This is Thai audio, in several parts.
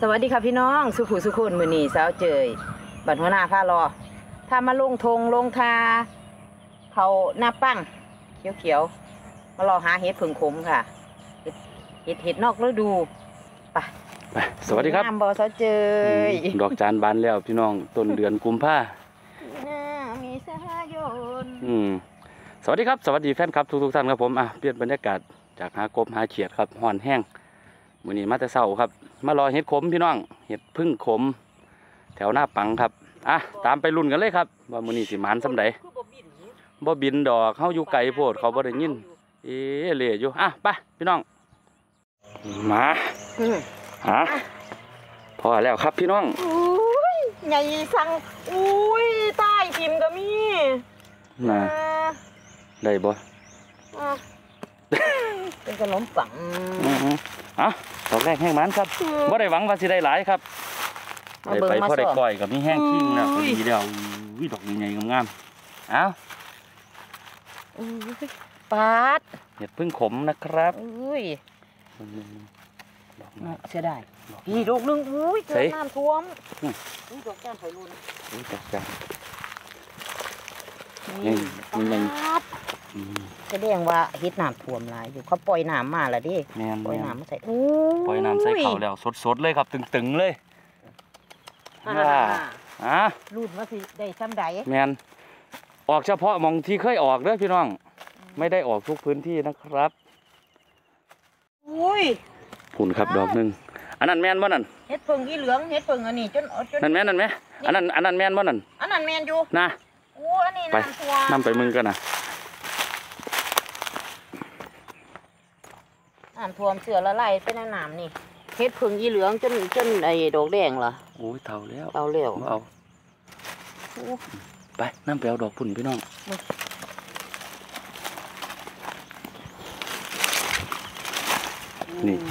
สวัสดีค่ะพี่น้องสุขุสุขุนมือนีสาวเจยบัดหัวหน้าผ้ารอถ้ามาลงทงลงทาเขาหน้าปั้งเขียวๆมารอหาเห็ดผึ่งขมค่ะเห็ดนอกฤดูไปสวัสดีครับน้ำบ่อสาวเจยดอกจานบานแล้วพี่น้องต้นเดือนกุมภามีสายนสวัสดีครับสวัสดีแฟนครับทุกท่านครับผมเปลี่ยนบรรยากาศจากหากบหาเขียดครับห่อนแห้งมื้อนี้มาแต่เช้าครับมารอเห็ดขมพี่น้องเห็ดพึ่งขมแถวหน้าปังครับตามไปลุ้นกันเลยครับว่ามื้อนี้สิหมานสำใดบ่บินดอกเฮาอยู่ไกลโพดเขาบ่ได้ยินเล่อยู่ไปพี่น้องมาพอแล้วครับพี่น้องใหญ่สั่งใต้พิมพ์ก็มีได้บ่เป็นขนมปังดอกแรกแห้งมันครับบ่ได้หวังว่าสิได้หลายครับได้ไปพอได้ก้อยกับมีแห้งขิงนะดีเดียวดอกใหญ่ๆงามปาดเห็ดพึ่งขมนะครับเสียดายพี่ดอกนึงเกิดน้ำท่วมดอกแก้มไฟรุนดอกแก้มนี่แสดงว่าเฮ็ดน้ำท่วมหลายอยู่เขาปล่อยน้ำมาแล้วดิปล่อยน้ำมาใส่ปล่อยน้ำใส่เขาแล้วสดๆเลยครับตึงๆเลยรูดมาสิได้ซ้ำใดแมนออกเฉพาะมองที่เคยออกเด้อพี่น้องไม่ได้ออกทุกพื้นที่นะครับผุ่นครับดอกนึงอันนั้นแมนบ่นั่นเฮ็ดเพิ่งอีเหลืองเฮ็ดเพิ่งอันนี้จนนั่นแมนนั่นไหมอันนั้นแมนบ่นั่นอันนั้นแมนอยู่นะอันนี้ไปน้ำไปมึงกันนะน้ำท่วมเสือละลายเป็นน้ำนี่เฮ็ดเพิ่งอีเหลืองจนไอ้ดอกแดงเหรอโอ้ยเท่าแล้วเอาไปน้ำไปเอาดอกพุ่นพี่น้องนี่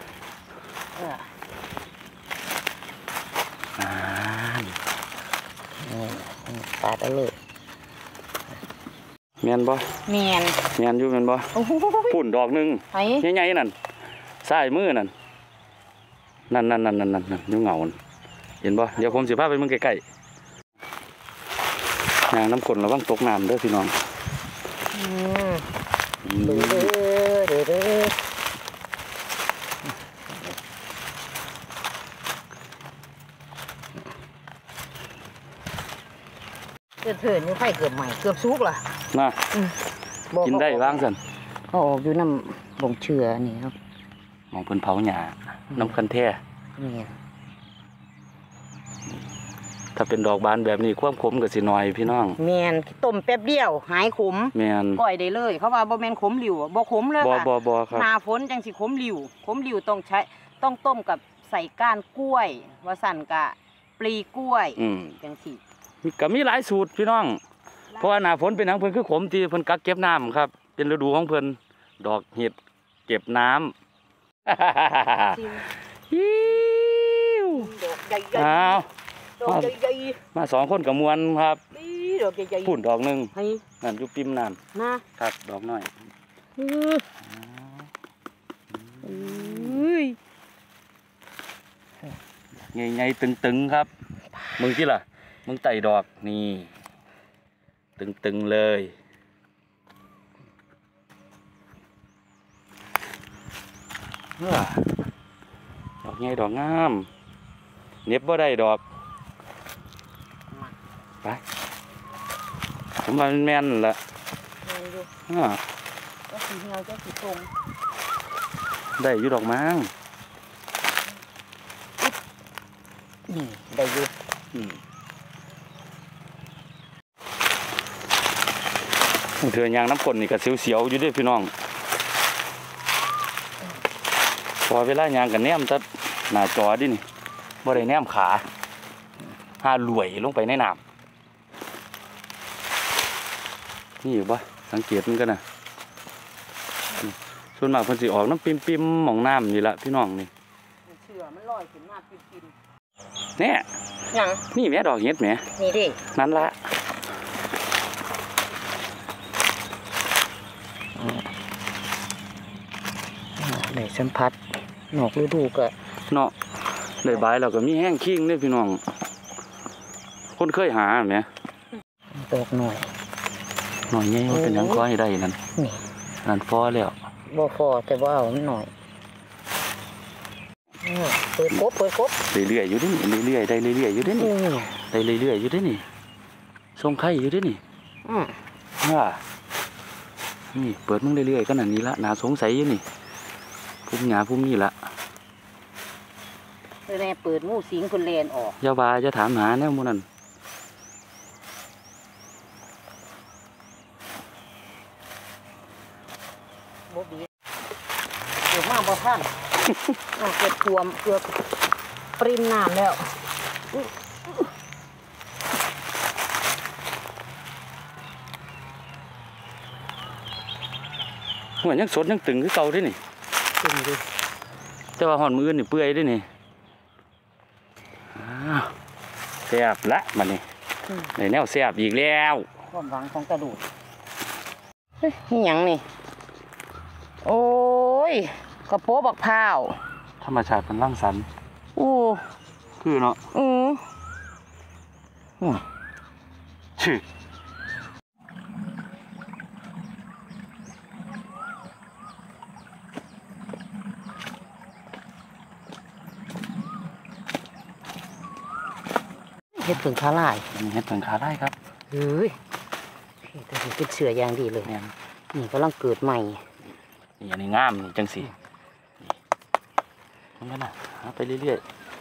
ปาดเอาเลยแมนบ่แมนอยู่แมนบ่พุ่นดอกนึงใหญ่ๆนั่นสายมือนั่นยุ่งเหงาเห็นบ่เดี๋ยวผมสิพาไปมึงใกล้ๆน้ำคนระวังตกน้ำเด้อพี่น้องเถินนี่ไฟเกือบใหม่เกือบสุกล่ะกินได้บ้างสันเขาออกอยู่น้ำบ่งเชื่อนี่ครับมองเพิ่นเผาหญ้าน้ำคันแท้ถ้าเป็นดอกบานแบบนี้ความขมก็สิน้อยพี่น้องแมนต้มแป๊บเดียวหายขมแมนก้อยได้เลยเขาว่าบ่แมนขมหลิวบ่ขมเลยค่ะบ่ครับหน้าฝนจังสิขมหลิวต้องต้มกับใส่ก้านกล้วยว่าสั่นกะปลีกล้วยจังสิก็มีหลายสูตรพี่น้องเพราะว่าหน้าฝนเป็นหนังเพิ่นคือขมที่เพิ่นกักเก็บน้ำครับเป็นฤดูของเพิ่นดอกเห็ดเก็บน้ำมาสองคนกับมวลครับพุ่นดอกนึงนั่นอยู่ปิ่มน้ำครับดอกน้อยใหญ่ๆตึงๆครับมึงที่ล่ะมึงไต่ดอกนี่ตึงๆเลยดอกใหญ่ดอกงามเน็บบ่ได้ดอกไปผมว่ามันแม่นละก็สีเหี่ยวก็สีตรงได้อยู่ดอกมั้งได้อยู่เถื่อนยางน้ำกลนี่ก็เสียวๆอยู่ด้วยพี่น้องพอเวลายางกับแนมจะหน้าจอดินี่บ่ได้แนมขาหาลวยลงไปในน้ำนี่อยู่ปะสังเกตมันกันนะส่วนมากเพิ่นสิออกน้ำปิ่มๆหม่องน้ำนี่ละพี่น้องนี่เชื่อมันลอยขึ้นมาปิ่มๆเนี่ยนี่แม่ดอกเห็ดแม่นี่ดินั่นละไหนสัมผัสนอกฤดูก็เนาะเลยบายเราก็มีแห้งคิงเนี่ยพี่น้องคนเคยหาไหมตกหน่อยหน่อยนี่มันเป็นหยังคอให้ได้นั่นนี่นั่นฟอแล้วบ่พอแต่ว่าเอามันหน่อยเปิดกบเรื่อยๆอยู่ดิเรื่อยๆได้เรื่อยๆอยู่ดินี่ได้เรื่อยๆอยู่ดินี่ทรงไข่อยู่ดินี่นี่เปิดมึงเรื่อยๆก็นั่นนี่ละน่าสงสัยอยู่นี่พุ่มหญ้าพุ่มนี่ละแม่เปิดงูสิงคนเลนออกอย่าว่าจะถามหาแนวหมู่นั้นบ่ดีเกิดมาบ่ทัน เกิดท่วมเกือบปริมน้ำแล้วหัวยังสดยังตึงคือเก่าดินี่จริงดิแต่ว่าหอนมืออื่นนี่เปื่อยดินี่แซ่บละมันนี่ในแนวแซ่บอีกแล้วความหวังของกระดูกนี่หยังนี่โอ้ยกระโปงบักพร้าวธรรมชาติมันร่างสรรค์อู้คือเนาะ ชื่อเฮ็ดผึ่งคาลายเห็ดเพิ่งขาได้ครับเฮ้ยแต่สิเป็นเสืออย่างดีเลยเนี่ยนี่กำลังเกิดใหม่นี่อันนี้งามนี่จังสิมันก็น่ะหาไปเรื่อย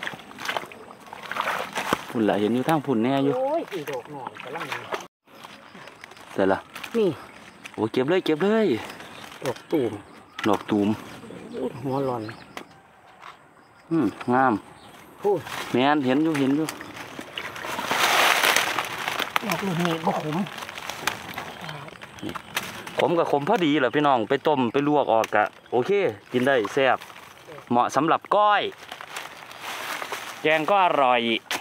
ๆพุ่นละเห็นอยู่ทางพุ่นแน่อยู่โอ้ยอีดอกหน่อยกำลังแต่ละนี่โอ้เก็บเลยเก็บเลยดอกตูมดอกตูมหัวหลอนงามพูดแม่นเห็นอยู่ดอกลูกนี้บ่ขมขมกับขมพอดีเหรอพี่น้องไปต้มไปลวกออกกะโอเค กินได้แซ่บเหมาะสำหรับก้อย แกงก็อร่อย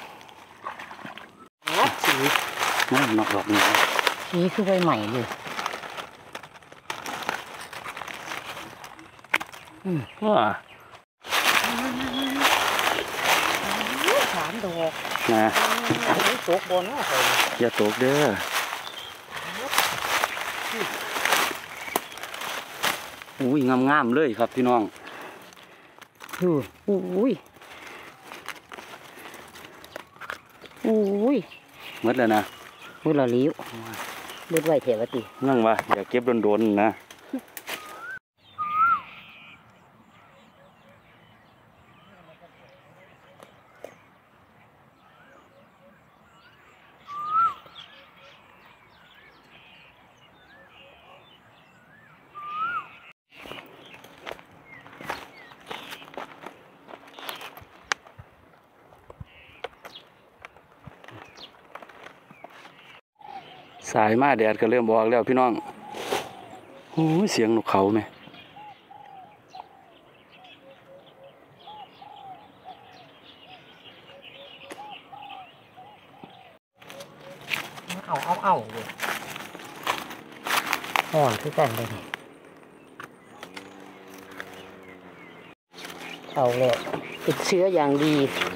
สีนอกดอกนี่สีคือใบใหม่เลยว้าสามดอกนะนี่ตกบนเนาะอย่าตกเด้ออุ้ยงามๆเลยครับพี่น้องอุ้ยหมดแล้วนะมือละลิ้วเบิดไว้เถวตินั่งว่าอย่าเก็บโดนๆนะสายมาแดดก็เริ่มบอกแล้วพี่น้องโอ้ยเสียงนกเขาไหมเอาเลยห่อนคือกันเลยเอาแล้วติดเชื้ออย่างดี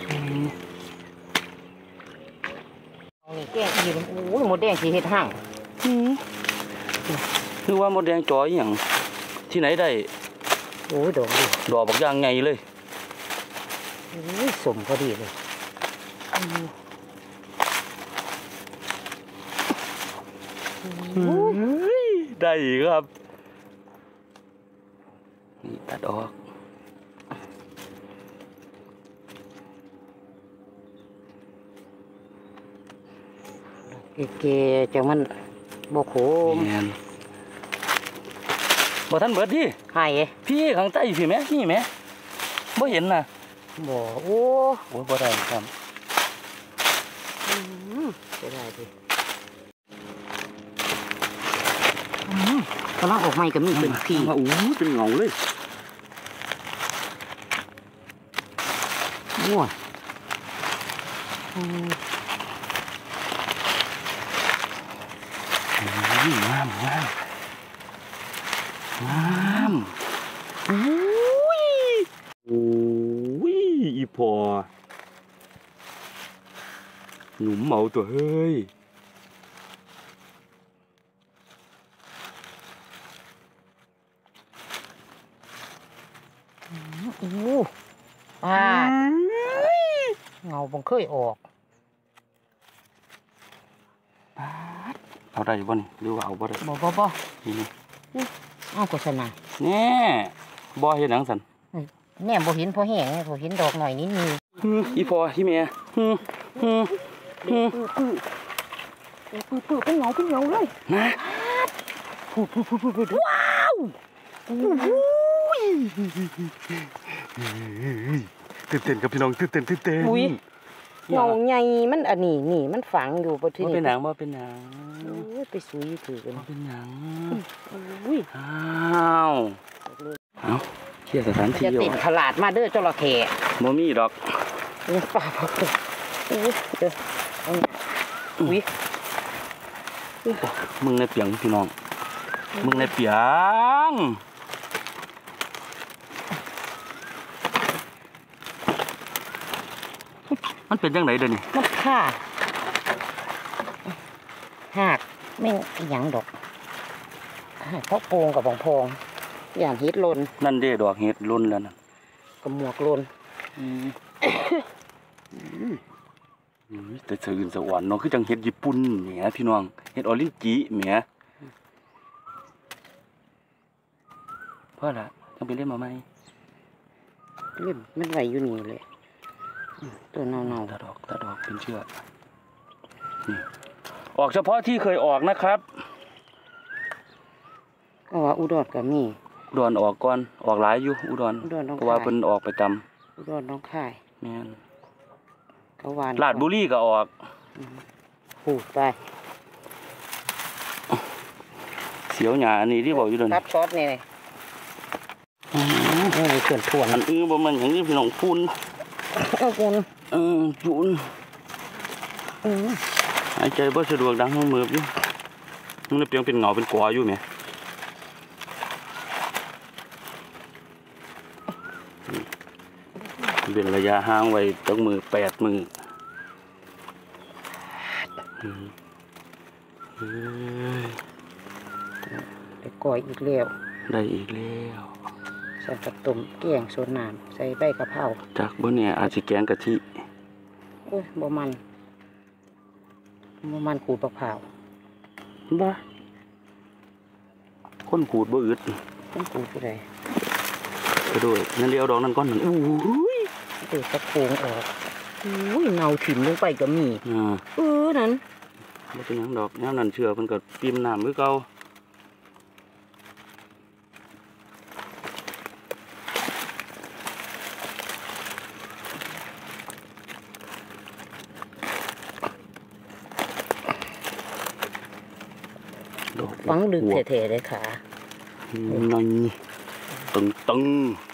เอานี่แกงอีกโอ้ยหมดแดงสีเห็ดห่างคือว่ามดแดงจอยอย่างที่ไหนได้โอ้ยดอกดิดอกบักอย่างไงเลยโอ้ยสมพอดีเลยได้อีกครับนี่ตัดออกเก๋ๆจังมันบกโขมแม่นบ่ทันเบิดดิหายพี่ข้างใต้พี่แม่นี่แม่บ่เห็นน่ะบ่โอ้โอ้ยบ่ได้ครับจะได้ดิกำลังออกใหม่ก็มีเป็นพี่โอ้ยเป็นเงาเลยมั่วงามอุ้ยอีพอหนุ่มเมาตัวเฮ้ยเงาบังเคยออกเอาได้บ่นี่หรือว่าเอาบ่ได้บ่นี่เอาโฆษณาแน่บ่เฮ็ดหยังสั่นแน่บ่เห็นพอแห้งพอเห็นดอกหน่อยนิดนึงอีพ่ออีแม่เป็นเงาเลยนะว้าวตื่นเต้นกับพี่น้องตื่นเต้นเงาใหญ่มันอันนี้นี่มันฝังอยู่บนที่นี่เป็นหนังบ่เป็นหนังไปซุยถือกันเป็นหนังอ้าวเอาเที่ยวสถานที่จะติดตลาดมาเด้อจระเข้บ่มีดอกนี่ป่าพักเดี๋ยวมึงในเปียงพี่น้องมึงในเปียงมันเป็นยังไงเดี๋ยวนี้มันฆ่าหากไม่หยังดอกหากเขาโกงกับบองพองอย่างเฮ็ดลนนั่นเด้ดอกเฮ็ดลนแล้วนะกับหมวกลนแต่เสืออื่นสวรรค์เนาะคือจังเฮ็ดญี่ปุ่นแหมพี่น้องเฮ็ดออรินจิแหมพ่อละต้องไปเล่นมาไหมเล่นมันไหวอยู่นี่เลยตัวเน่าตาดอกเป็นเชือกนี่ออกเฉพาะที่เคยออกนะครับก็ว่าอุดรก็มีอุดรออกก่อนออกหลายอยู่อุดรเพราะว่าเพิ่นออกประจำอุดรน้องค่ายแม่นกวานลาดบุรีก็ออกหูไปเสียวหยาอันนี้ที่บอกอยู่เดินรับซอสนี่เลยนี่เขื่อนถ่วงอันบ่มันอย่างนี้พี่น้องพูนปูนหายใจบ่สะดวกดังห้องมืออยู่มันเปียงเป็นเงาเป็นกวาอยู่ไหมเป็นระยะห่างไว้ตั้งมือ8 มือได้ก่อยอีกแล้วได้อีกแล้วใส่กระตุ่มแกงโซนน้ำใส่ใบกะเพราจากบนเนี่ยอาจจะแกงกะทิโอ้ยบ่มันขูดมะพร้าวบ้าคนขูดบ่อึดคนขูดผู้ใดกระโดดนั่นเลี้ยวดอกนั่นก้อนนั่นเดือดตะโกงออกเงาถิ่มลงไปก็มีนั้นไม่เป็นยังดอกนั่นเชื่อมันก็ปีมน้ำมือเก่าฟังดึกเท่ๆเลยค่ะนั่นตึง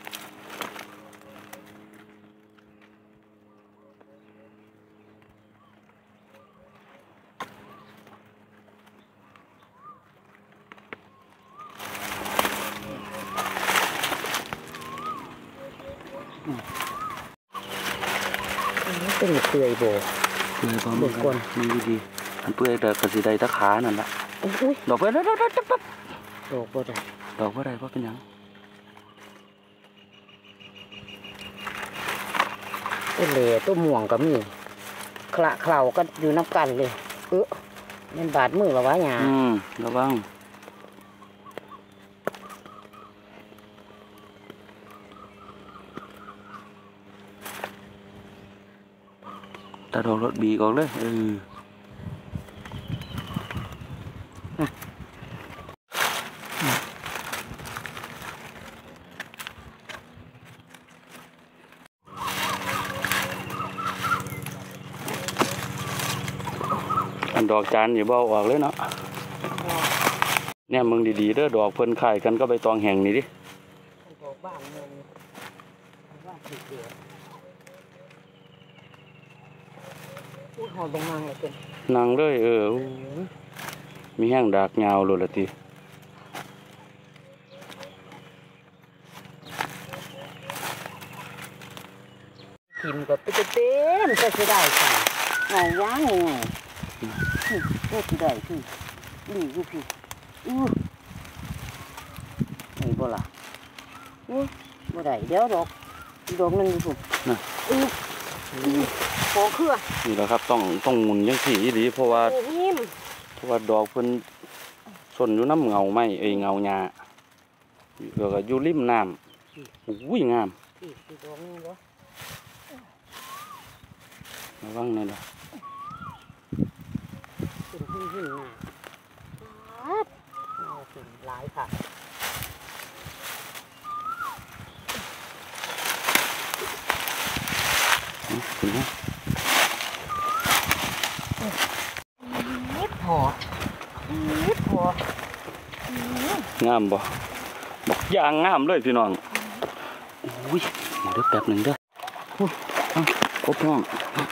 เป็นเปื่อยโบก่อนมันดีมันเปื่อยแต่กระสีใดตะขานั่นแหละดอกไปแล้วดอกบ่ได้เพราะเป็นยังตัวเหล่ตัวม่วงก็มีคละเคล้าก็อยู่น้ำกันเลยมันบาดมือหรอวะหยาระวังตาดอกรถบีก่อนเลยอันดอกจานอย่าเบาออกเลยเนาะเนี่ยมึงดีๆเด้อดอกเพิ่นขายกันก็ใบตองแห้งนี่ดิดอกบ้านมึงบ้านติดเดียวหอบลงนางเลยเป็นนางเลยมีแห้งดากยาวเลยละทีทิมก็เต็มก็จะได้ค่ะเงาย่างยังไงเด็ดได้พี่ดีอยู่พี่นี่บ่ล่ะบ่ได้เดี๋ยวดอกนึงอยู่ผมโผล่เครือนี่แหละครับต้องหมุนยังถี่อีหลีเพราะว่าดอกเพิ่นส่วนอยู่น้ำเงาไม้เงาหญ้าแล้วก็อยู่ริมน้ำอุ้ยงามดอกนึงบ่ระวังนี่ล่ะขึ้นเอาขึ้นหลายค่ะขึ้นนะพองามบ่บอกยางงามเลยพี่น้องอุ้ยมาเด้อแป๊บหนึ่งเด้อครบน้อง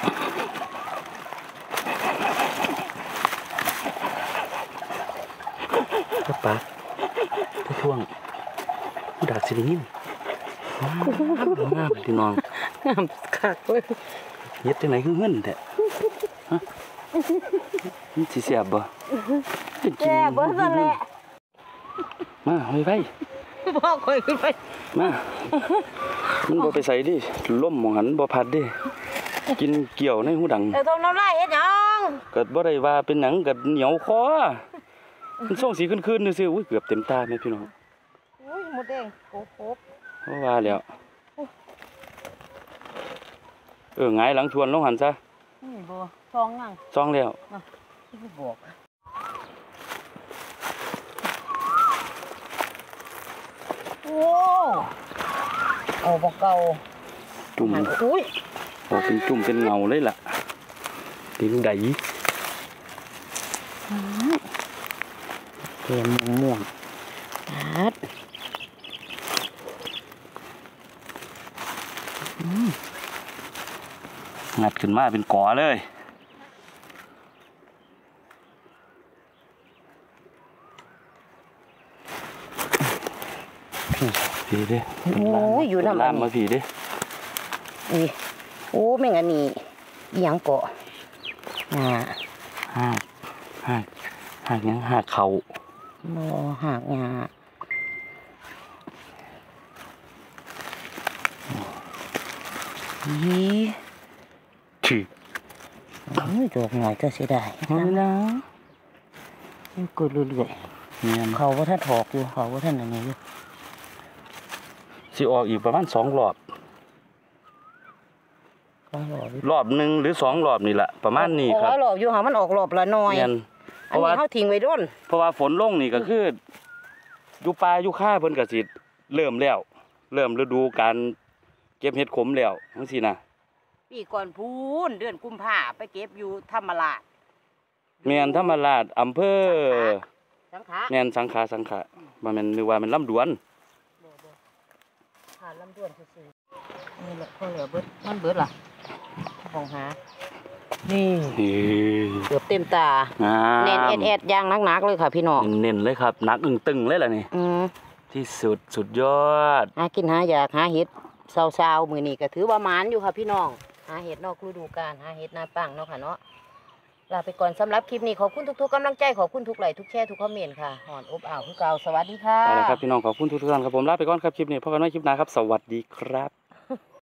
ก็ปากไปท่วงดาษสิงินงามพี่น้องงามคักเลยเย็ดจังไหนคือเงินแท้ฮะมันสิแซ่บบ่แซ่บบ่ซั่นแหละมาไปบ่ค่อยขึ้นไปมามันบ่ไปใส่ดิล่มมองหันบ่พัดดิกินเกี่ยวในหูดังทมน้ำลายเฮ็ดหยังก็บ่ได้ว่าเป็นหนังก็เหนียวคอมันส่งสีขึ้นๆซื่อๆอุ้ยเกือบเต็มตาแม่พี่น้องอุ้ยหมดแดงโคบเพราะว่าแล้วหงายหลังชวนลงหันซะนี่บ่ซองยังซองแล้วที่บอกโอ้เอาบ่เก่าจุ่มอุ้ยโอ้เป็นจุ่มเป็นเงาเลยล่ะเป็นไดเกมม่วงงัดขึ้นมาเป็นกอเลยผีดิโอ้ยอยู่น้ำลามมาผีดินี่โอ้แม่งอันนี้ยังเกาะหากยังหากเขาโมหากงาถือดอกหน่อยก็เสียดายนะยังกดเรื่อยๆเขาว่าท่านถอกอยู่เขาว่าท่านอะไรอยู่สิออกอีกประมาณ2 รอบรอบหนึ่งหรือ2 รอบนี่แหละประมาณนี้ครับรอบอยู่หามันออกรอบละน้อยเพราะว่าเขาทิ้งไว้ด้นเพราะว่าฝนลงนี่ก็คืออยู่ปลาอยู่ข้าเพิ่นก็สิเริ่มฤดูการเก็บเห็ดขมแล้วจังซี่นะปีก่อนพูนเดือนกุมภาไปเก็บอยู่ธรรมราชแม่นธรรมราชอำเภอสังขะแม่นสังขะบ่แม่นนึกว่ามันลำดวนลำดวนซื่อๆนี่แหละพอเหลือเบิดมันเบิดล่ะของหานี่เกือบเต็มตาเน้นแอดย่างนักๆเลยค่ะพี่น้องเน้นเลยครับนักตึงเลยล่ะนี่ที่สุดยอดหากินหาอยากหาเห็ดเศร้าๆมือนี้ก็ถือว่าหมานอยู่ค่ะพี่น้องหาเห็ดนอกฤดูกาลหาเห็ดนาปังเนาะค่ะเนาะลาไปก่อนสำหรับคลิปนี้ขอบคุณทุกๆกำลังใจขอบคุณทุกไลค์ทุกแชร์ทุกคอมเมนต์ค่ะหอนอบอ้าวคือเก่าสวัสดีค่ะไปแล้วครับพี่น้องขอบคุณทุกท่านครับผมลาไปก่อนครับคลิปนี้พบกันใหม่คลิปหน้าครับสวัสดีครับ